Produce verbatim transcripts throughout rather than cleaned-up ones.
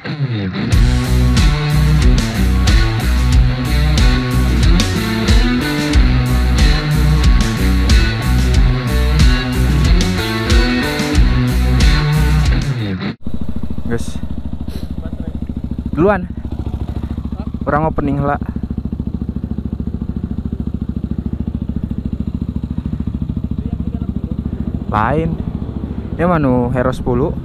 Guys, duluan orang opening lah. Lain ya manu Hero sepuluh,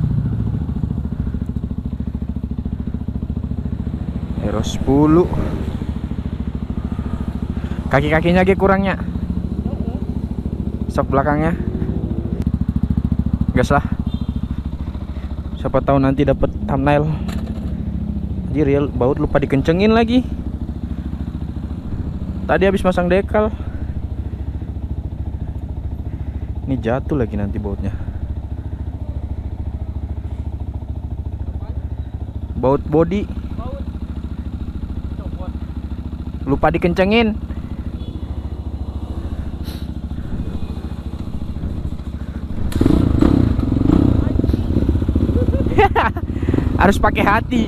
Hero sepuluh. Kaki-kakinya ge kurangnya, sok belakangnya gas lah. Siapa tahu nanti dapat thumbnail. Anjir ya, baut lupa dikencengin lagi. Tadi habis masang dekal. Ini jatuh lagi nanti bautnya. Baut body lupa dikencengin. Harus pakai hati.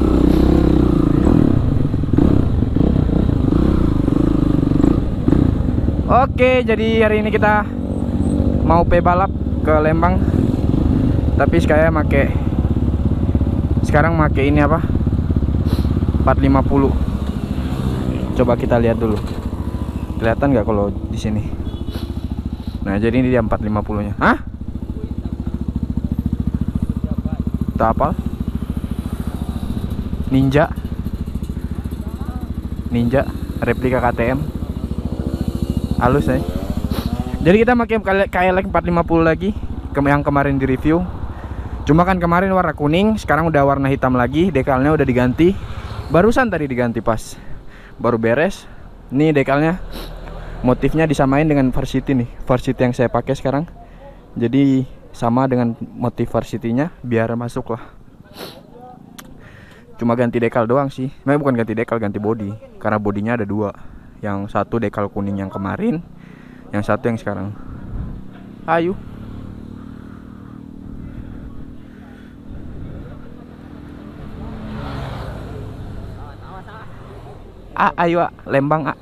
Oke, jadi hari ini kita mau pe balap ke Lembang. Tapi saya make sekarang make ini apa? empat lima puluh. Coba kita lihat dulu. Kelihatan nggak kalau di sini? Nah, jadi ini dia empat lima puluh-nya. Hah? Tak apa? Ninja. Ninja replika K T M. Halus ya. Jadi kita pakai K L X empat lima puluh lagi yang kemarin di review. Cuma kan kemarin warna kuning, sekarang udah warna hitam lagi. Dekalnya udah diganti. Barusan tadi diganti pas baru beres. Nih dekalnya, motifnya disamain dengan Varsity nih, Varsity yang saya pakai sekarang. Jadi sama dengan motif Varsity-nya biar masuk lah. Cuma ganti dekal doang sih. Nah, bukan ganti dekal, ganti body. Karena bodinya ada dua. Yang satu dekal kuning yang kemarin, yang satu yang sekarang. Ayo. A, ayo A, Lembang A.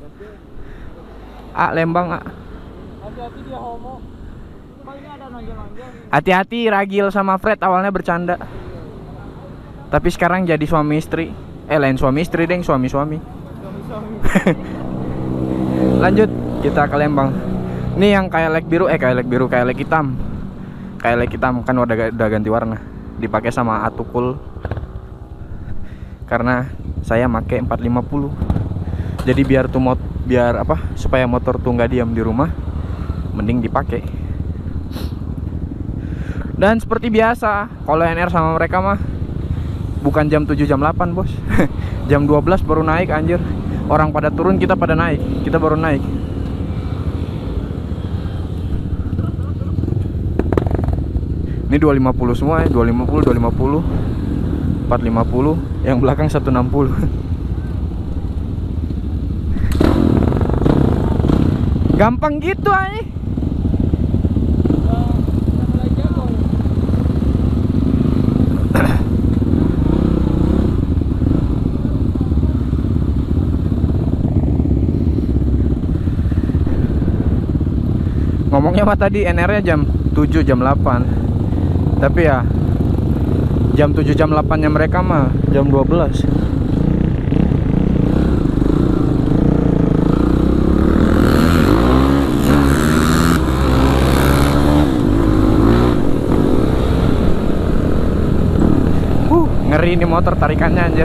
A, Lembang A. Hati-hati dia homo. Kok ini ada nonjol-nonjol? Hati-hati, Ragil sama Fred awalnya bercanda. Tapi sekarang jadi suami istri. Eh, lain suami istri deng, suami-suami. Suami-suami. Lanjut, kita ke Lembang. Ini yang K L X biru, eh K L X biru, K L X hitam. K L X hitam kan udah, udah ganti warna. Dipakai sama Atukul. Karena saya make empat lima puluh. Jadi biar tuh mot biar apa? Supaya motor tuh nggak diam di rumah, mending dipakai. Dan seperti biasa, kalau N R sama mereka mah bukan jam tujuh jam delapan, Bos. Jam dua belas baru naik anjir. Orang pada turun, kita pada naik. Kita baru naik. Ini dua lima puluh semua ya, dua lima puluh, dua lima puluh, empat lima puluh, yang belakang seratus enam puluh. Gampang gitu aja. Ngomongnya mah tadi N R-nya jam tujuh jam delapan. Tapi ya jam tujuh jam delapan-nya mereka mah jam dua belas. Uh, ngeri ini motor tarikannya anjir.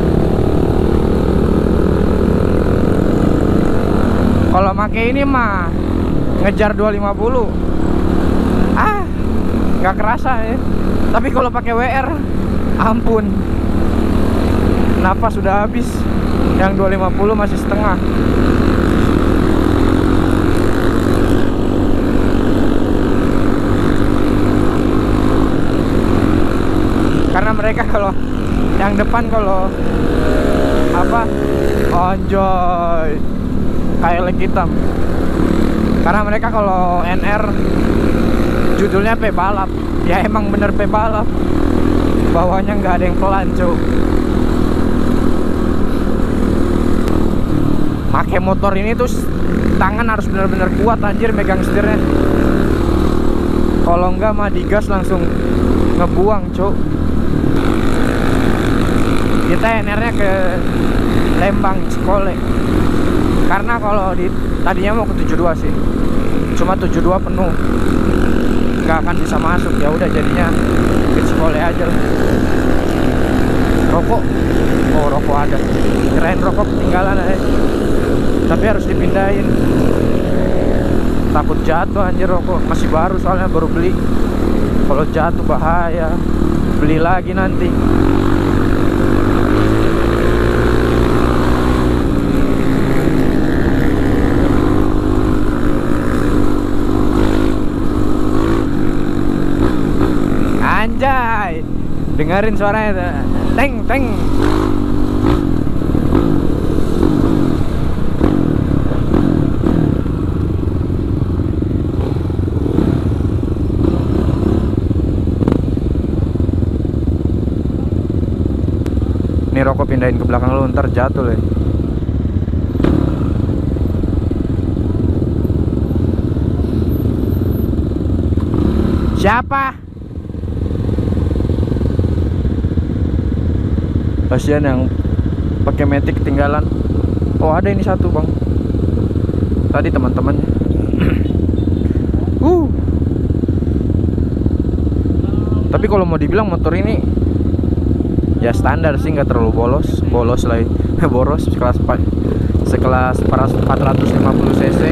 Kalau make ini mah ngejar dua lima puluh. Ah, nggak kerasa ya. Tapi kalau pakai W R, ampun, napas sudah habis. Yang dua lima puluh masih setengah. Karena mereka kalau yang depan kalau apa, onjoy K L X hitam. Karena mereka kalau N R judulnya pe balap. ya emang bener pebalap, bawahnya nggak ada yang pelan cuy. Pakai motor ini tuh tangan harus bener-bener kuat anjir megang setirnya. Kalau enggak mah digas langsung ngebuang cuy. Kita N R-nya ke Lembang Cikole. Karena kalau di tadinya mau ke tujuh puluh dua sih, cuma tujuh puluh dua penuh, nggak akan bisa masuk. Ya udah jadinya ke Cikole aja lah. Rokok, oh rokok ada, kirain rokok ketinggalan aja. Tapi harus dipindahin, takut jatuh anjir. Rokok masih baru soalnya, baru beli. Kalau jatuh bahaya, beli lagi nanti. Anjay, dengerin suaranya tuh. Teng teng. Ini rokok pindahin ke belakang lu, ntar jatuh loh. Siapa? Kasihan yang pakai Matic ketinggalan. Oh ada ini satu bang, tadi teman-temannya. uh. Tapi kalau mau dibilang motor ini ya standar sih, nggak terlalu bolos. Bolos lah, boros sekelas sekelas empat ratus lima puluh cc.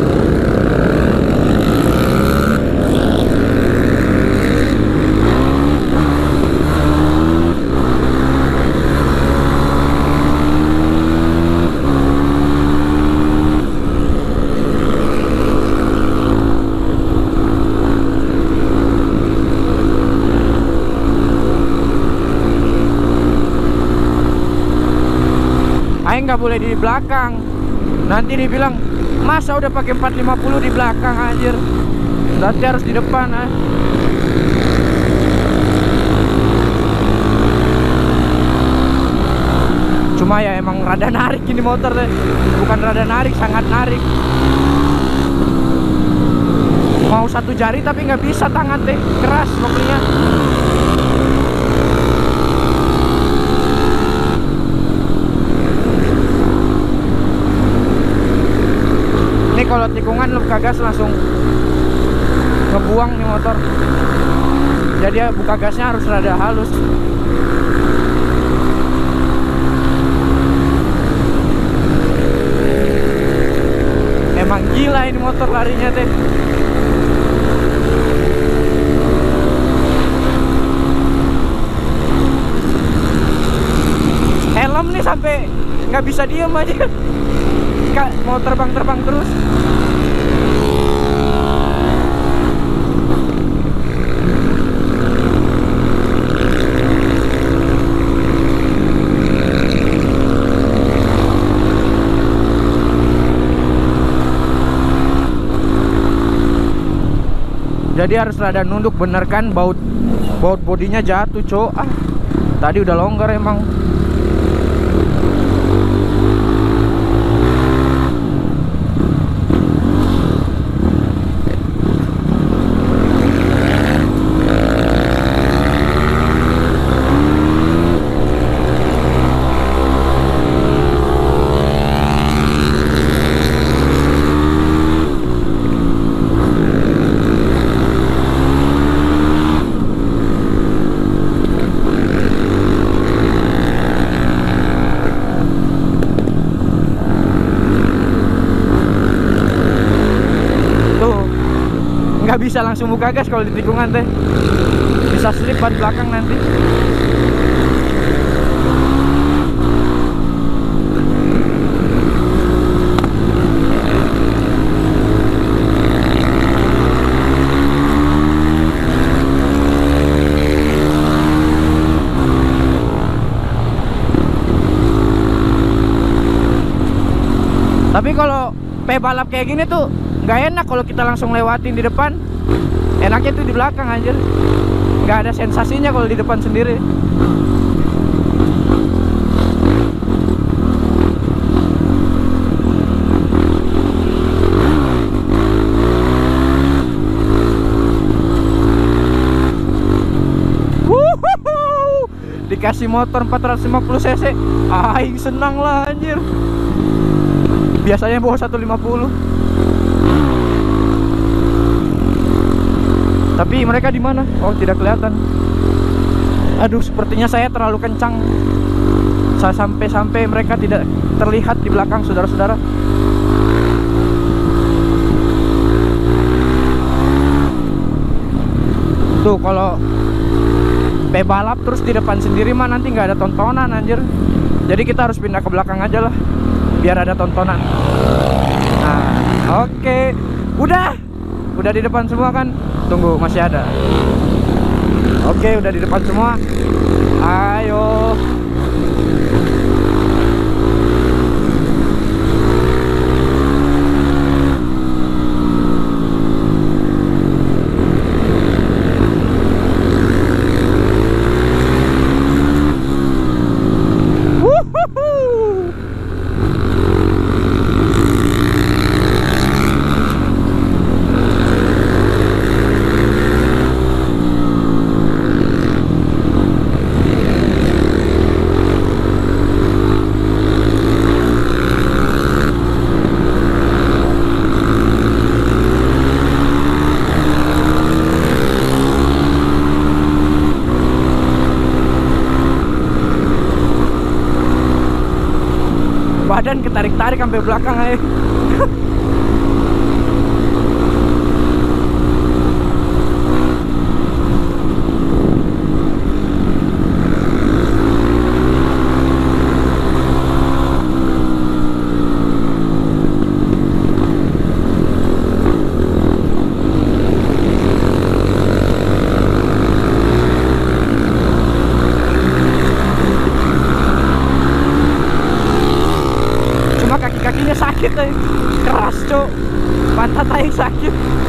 Nggak boleh di belakang, nanti dibilang masa udah pakai empat lima puluh di belakang anjir. Berarti harus di depan ah. Cuma ya emang rada narik ini motor deh. Bukan rada narik, sangat narik. Mau satu jari tapi nggak bisa, tangan teh keras pokoknya. Kalau tikungan lu buka gas langsung ngebuang nih motor. Jadi ya buka gasnya harus rada halus. Emang gila ini motor larinya teh. Helm nih sampai nggak bisa diem aja. Mau terbang-terbang terus. Jadi harus rada nunduk, bener kan? Baut baut bodinya jatuh, cok. Ah, tadi udah longgar emang. Nggak bisa langsung buka gas kalau di tikungan teh, bisa slip ban belakang nanti. Tapi kalau pebalap kayak gini tuh nggak enak kalau kita langsung lewatin di depan. Enaknya tuh di belakang anjir, nggak ada sensasinya kalau di depan sendiri. Wuhuhu. Dikasih motor empat ratus lima puluh cc, aing senang lah anjir. Biasanya bawa seratus lima puluh. Tapi mereka di mana? Oh, tidak kelihatan. Aduh, sepertinya saya terlalu kencang. Saya sampai-sampai mereka tidak terlihat di belakang, saudara-saudara. Tuh, kalau pebalap terus di depan sendiri mah nanti nggak ada tontonan anjir. Jadi kita harus pindah ke belakang aja lah, biar ada tontonan. Nah, oke, okay. Udah, udah di depan semua kan? Tunggu, masih ada. Oke, udah di depan semua. Ayo. Badan ketarik-tarik sampai belakang aja. Kakinya sakit eh. Keras cok, pantat aing sakit.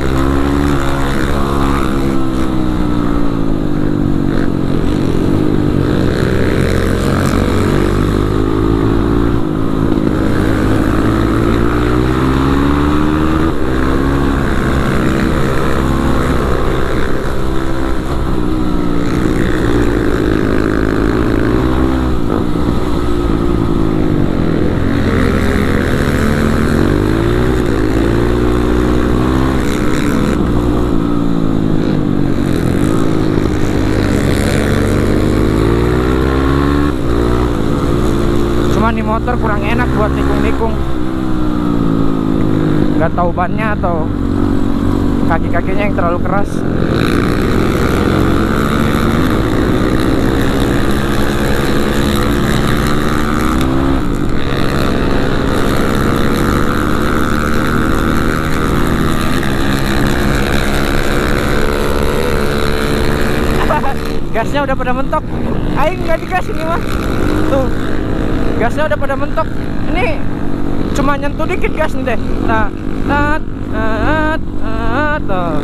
Nih motor kurang enak buat nikung-nikung, nggak tahu bannya atau kaki-kakinya yang terlalu keras. Gasnya udah pada mentok, aing nggak digas ini mah. Tuh, gasnya udah pada mentok. Ini cuma nyentuh dikit gas nih deh. Nah, nah, nah, nah, tuh.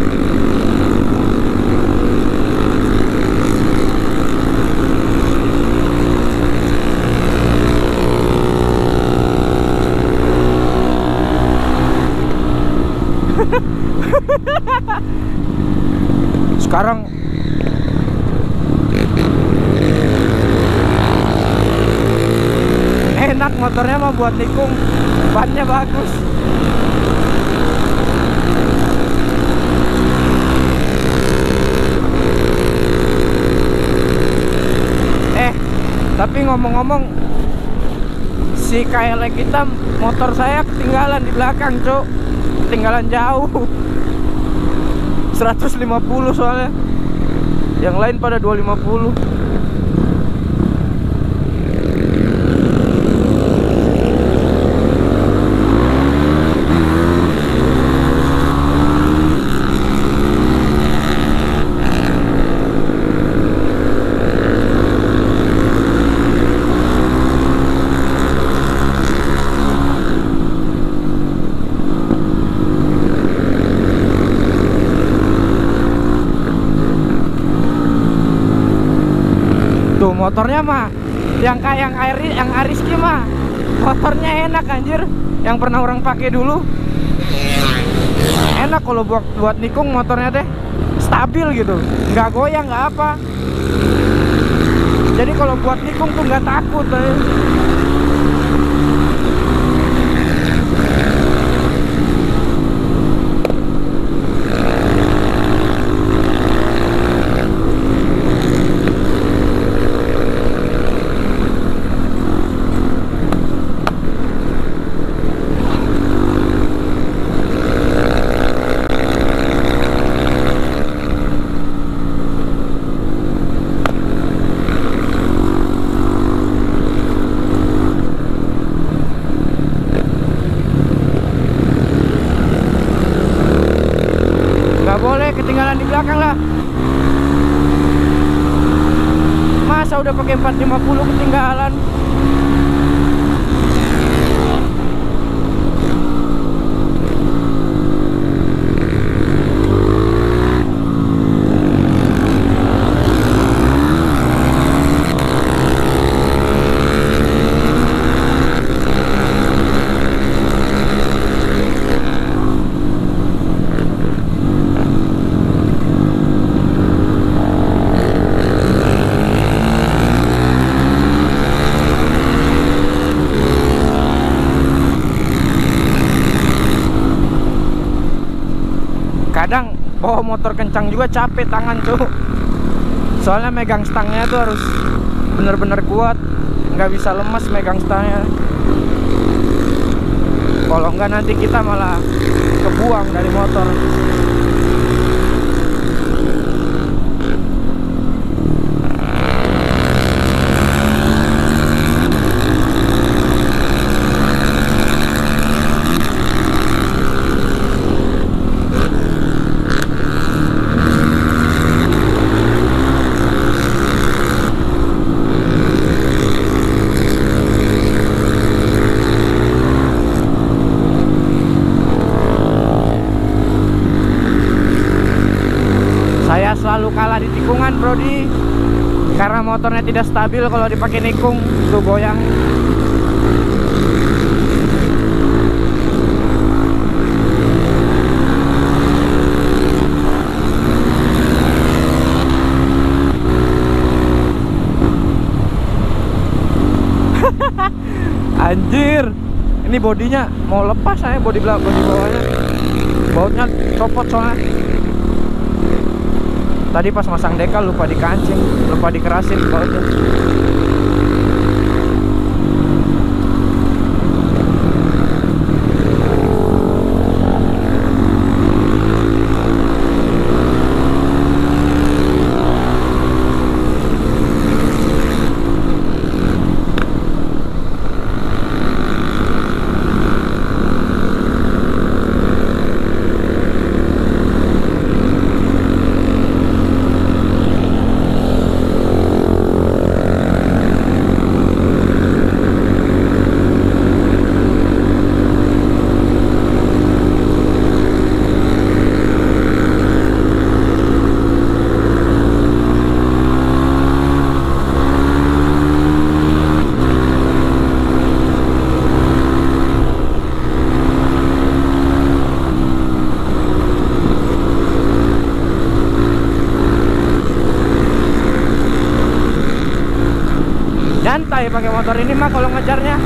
Sekarang enak motornya mah buat nikung, bannya bagus. Eh, tapi ngomong-ngomong, si K L X kita motor saya ketinggalan di belakang, cok. Ketinggalan jauh. seratus lima puluh soalnya. Yang lain pada dua ratus lima puluh. motornya mah yang kayak yang air yang Ariski mah motornya enak anjir, yang pernah orang pakai dulu enak. Kalau buat buat nikung motornya teh stabil gitu, nggak goyang nggak apa. Jadi kalau buat nikung tuh nggak takut eh. Ketinggalan di belakang lah. Masa udah pakai empat lima puluh ketinggalan. Kadang bawa motor kencang juga capek tangan tuh, soalnya megang stangnya tuh harus bener-bener kuat, nggak bisa lemas megang stangnya. Kalau enggak nanti kita malah kebuang dari motor. Selalu kalah di tikungan, Brody, karena motornya tidak stabil. Kalau dipakai nikung tuh goyang. Anjir, ini bodinya mau lepas saya, bodi belakang, bodi bawahnya bautnya copot soalnya. Tadi pas masang dekal lupa dikancing, lupa dikerasin bautnya. Nyantai pakai motor ini mah kalau ngejarnya.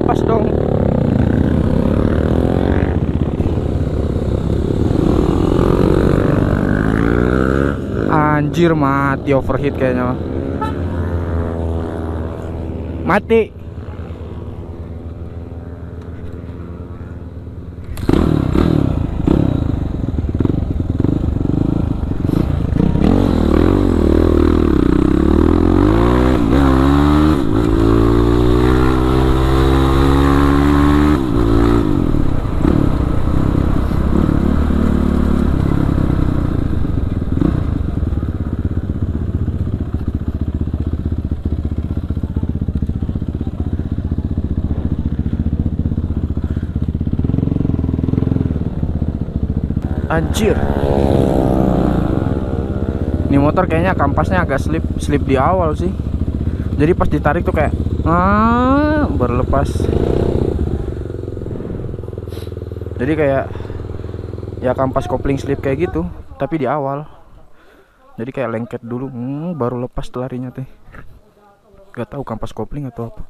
lepas dong. Anjir, mati overheat kayaknya. Mati. Anjir. Ini motor kayaknya kampasnya agak slip slip di awal sih. Jadi pas ditarik tuh kayak ah, berlepas. Jadi kayak ya kampas kopling slip kayak gitu, tapi di awal. Jadi kayak lengket dulu, hmm, baru lepas larinya teh. Gak tahu kampas kopling atau apa.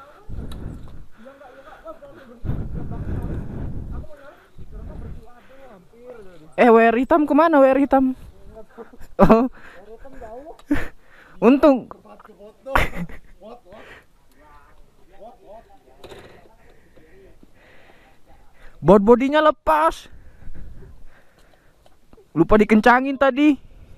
Eh, W R hitam kemana? W R hitam? Oh, untung. Bot bodinya lepas. Lupa dikencangin tadi.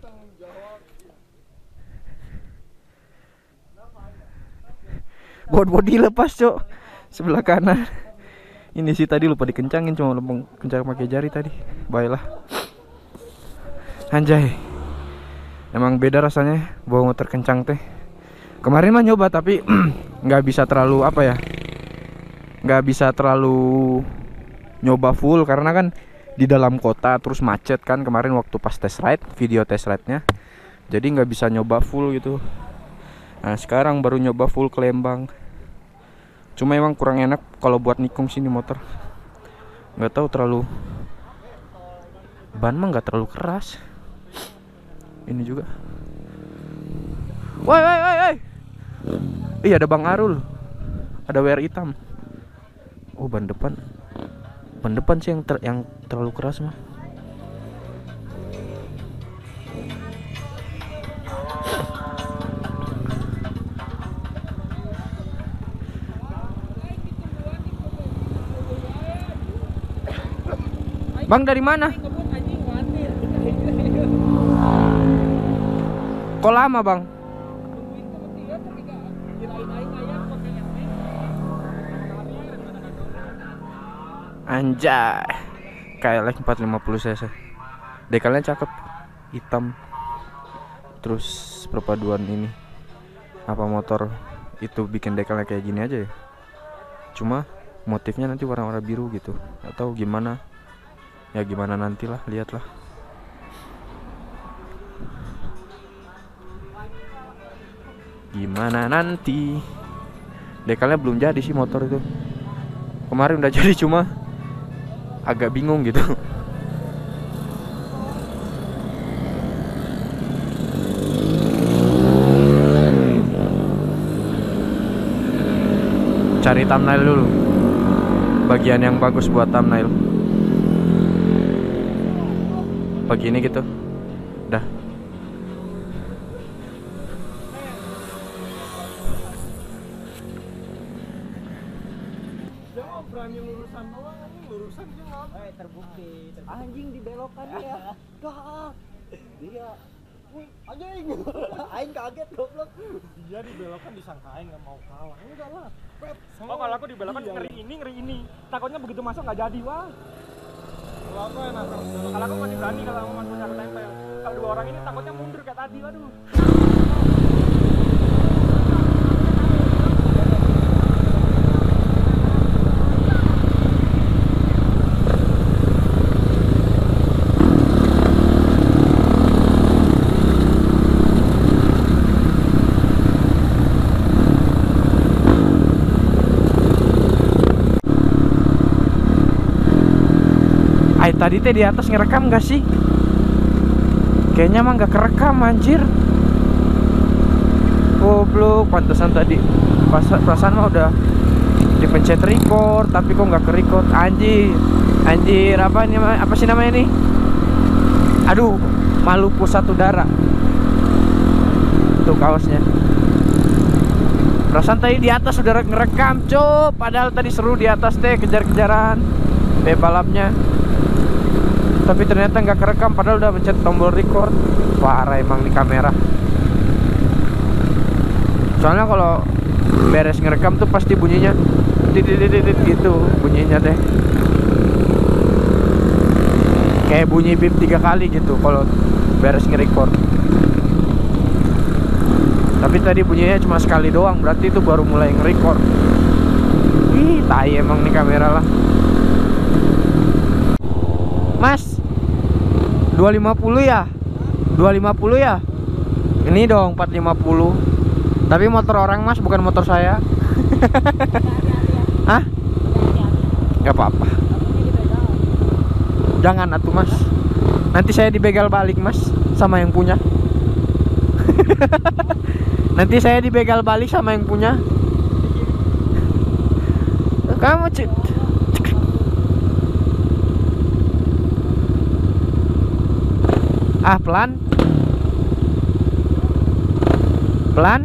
Bot bodi lepas, Cok. Sebelah kanan. Ini sih tadi lupa dikencangin, cuma lempeng kencang pakai jari tadi. Baiklah. Anjay. Emang beda rasanya bawa motor kencang teh. Kemarin mah nyoba tapi nggak bisa terlalu apa ya? Nggak bisa terlalu nyoba full karena kan di dalam kota terus macet kan kemarin waktu pas test ride, video test ride-nya. Jadi nggak bisa nyoba full gitu. Nah, sekarang baru nyoba full ke Lembang. Cuma emang kurang enak kalau buat nikung sini motor. Nggak tahu terlalu ban mah nggak terlalu keras. Ini juga. Woi woi woi woi. Iya ada Bang Arul. Ada W R hitam. Oh ban depan. Ban depan sih yang ter yang terlalu keras mah. Bang dari mana? Kok lama bang? Anjay, K L X empat lima puluh cc. Dekalnya cakep, hitam. Terus perpaduan ini. Apa motor itu bikin dekalnya kayak gini aja ya? Cuma motifnya nanti warna-warna biru gitu. Atau gimana? Ya gimana nantilah, lihatlah. Gimana nanti. Dekalnya belum jadi sih motor itu. Kemarin udah jadi cuma agak bingung gitu. Cari thumbnail dulu. Bagian yang bagus buat thumbnail. Begini gitu. Dah. Berani lurusan doang, anjing lurusan dia ngapa? Eh terbukti, terbukti. Anjing dibelokan ya. Dah. Dia wih, anjing. Aing kaget goblok. Dia dibelokan disangka aing enggak mau kalah. Enggak lah. Oh, kalau aku dibelokan iya, ngeri ini, ngeri ini. Takutnya begitu masuk enggak jadi, wah. Kalau aku enak. Kalau aku masih berani kalau mau masuk aku tempel. Kalau dua orang ini takutnya mundur kayak tadi, waduh. Ay, tadi teh di atas ngerekam gak sih? Kayaknya mah gak kerekam anjir. Goblok, pantesan tadi pas perasaan mah udah dipencet record tapi kok nggak ke record. Anjir, anjir apa ini, apa sih namanya nih? Aduh, malu pusat udara. Tuh kaosnya. Perasaan tadi di atas udah ngerekam, cok. Padahal tadi seru di atas teh, kejar-kejaran teh balapnya. Tapi ternyata nggak kerekam, padahal udah pencet tombol record. Parah emang nih kamera. Soalnya kalau beres ngerekam tuh pasti bunyinya titit-titit gitu bunyinya deh. Kayak bunyi bip tiga kali gitu kalau beres nge-record. Tapi tadi bunyinya cuma sekali doang, berarti itu baru mulai nge-record. Ih, tai emang nih kamera lah. Mas, dua lima puluh ya? dua lima puluh ya? Ini dong empat lima puluh. Tapi motor orang Mas, bukan motor saya. Hah? Gak apa-apa. Jangan atuh Mas. Nanti saya dibegal balik Mas sama yang punya. Nanti saya dibegal balik sama yang punya. Kamu cik. Ah, pelan. Pelan.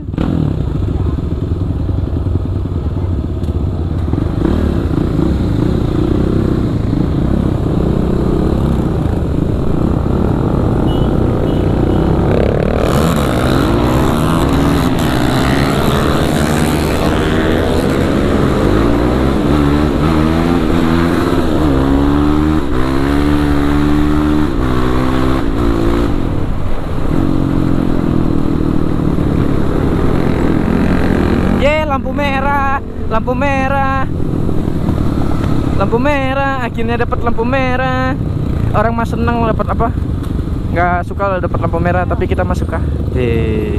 Lampu merah, lampu merah, lampu merah. Akhirnya dapat lampu merah. Orang mah seneng dapat apa? Nggak suka dapat lampu merah, tapi kita mah suka. Hei.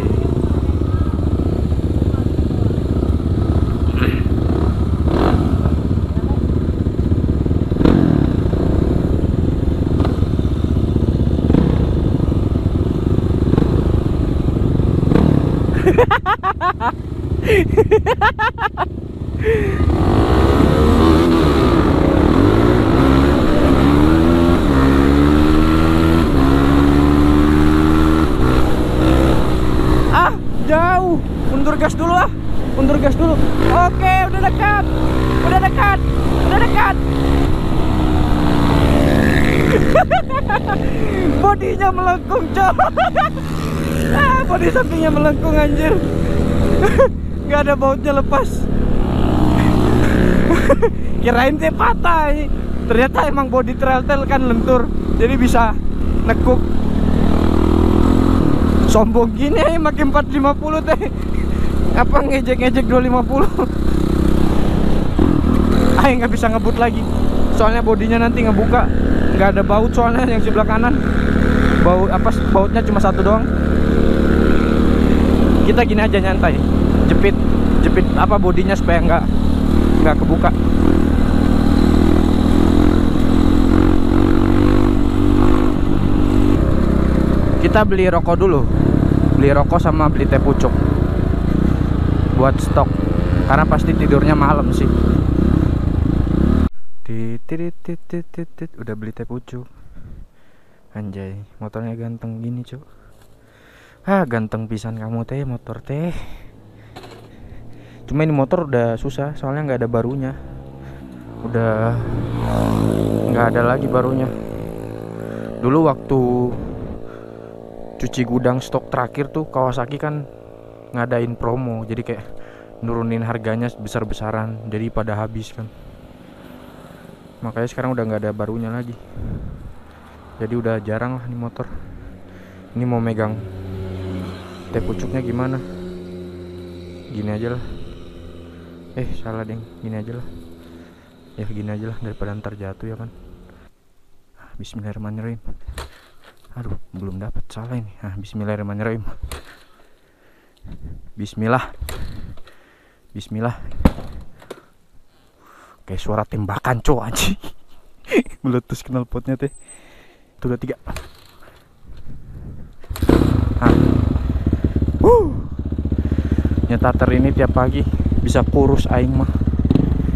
Ah, jauh. Mundur gas dulu ah. Mundur gas dulu. Oke, udah dekat. Udah dekat. Udah dekat. Bodinya melengkung, coy. Ah, bodi sampingnya melengkung anjir. Gak ada bautnya lepas. Kirain teh patah ini. Ternyata emang bodi trail-trail kan lentur, jadi bisa nekuk. Sombong gini ya, makin empat lima puluh teh. Apa ngejek-ngejek dua lima puluh. Ah, nggak bisa ngebut lagi. Soalnya bodinya nanti ngebuka, nggak ada baut soalnya yang sebelah kanan. Baut apa? Bautnya cuma satu doang. Kita gini aja nyantai, jepit jepit apa bodinya supaya nggak nggak kebuka. Kita beli rokok dulu, beli rokok sama beli teh pucuk buat stok, karena pasti tidurnya malam sih. Titit titit titit, udah beli teh pucuk. Anjay, motornya ganteng gini cuk. Ah, ganteng pisan kamu teh motor teh. Cuma ini motor udah susah, soalnya nggak ada barunya. Udah nggak ada lagi barunya. Dulu waktu cuci gudang stok terakhir tuh Kawasaki kan ngadain promo, jadi kayak nurunin harganya besar-besaran, jadi pada habis kan. Makanya sekarang udah nggak ada barunya lagi. Jadi udah jarang lah nih motor. Ini mau megang teh pucuknya gimana? Gini aja lah. Eh salah deng, gini aja lah. Ya gini aja lah daripada ntar jatuh ya kan. Bismillahirrahmanirrahim. Aduh, belum dapat, salah ini. Ah, bismillahirrahmanirrahim. Bismillah. Bismillah. Kayak suara tembakan cowok anjing. Meletus knalpotnya teh. Itu udah tiga. Ah. Uh. Nyetater ini tiap pagi bisa kurus aing mah.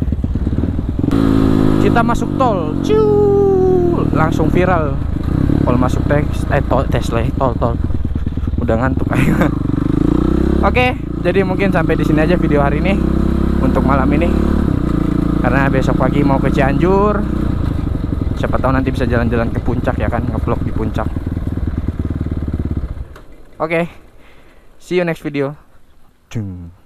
kita masuk tol, ciu, langsung viral. Kalau masuk tes, eh tol, Tesla, tol, tol. Udah ngantuk aja. Oke, jadi mungkin sampai di sini aja video hari ini untuk malam ini. Karena besok pagi mau ke Cianjur. Siapa tahu nanti bisa jalan-jalan ke puncak ya kan, ngevlog di puncak. Oke, see you next video. Cung.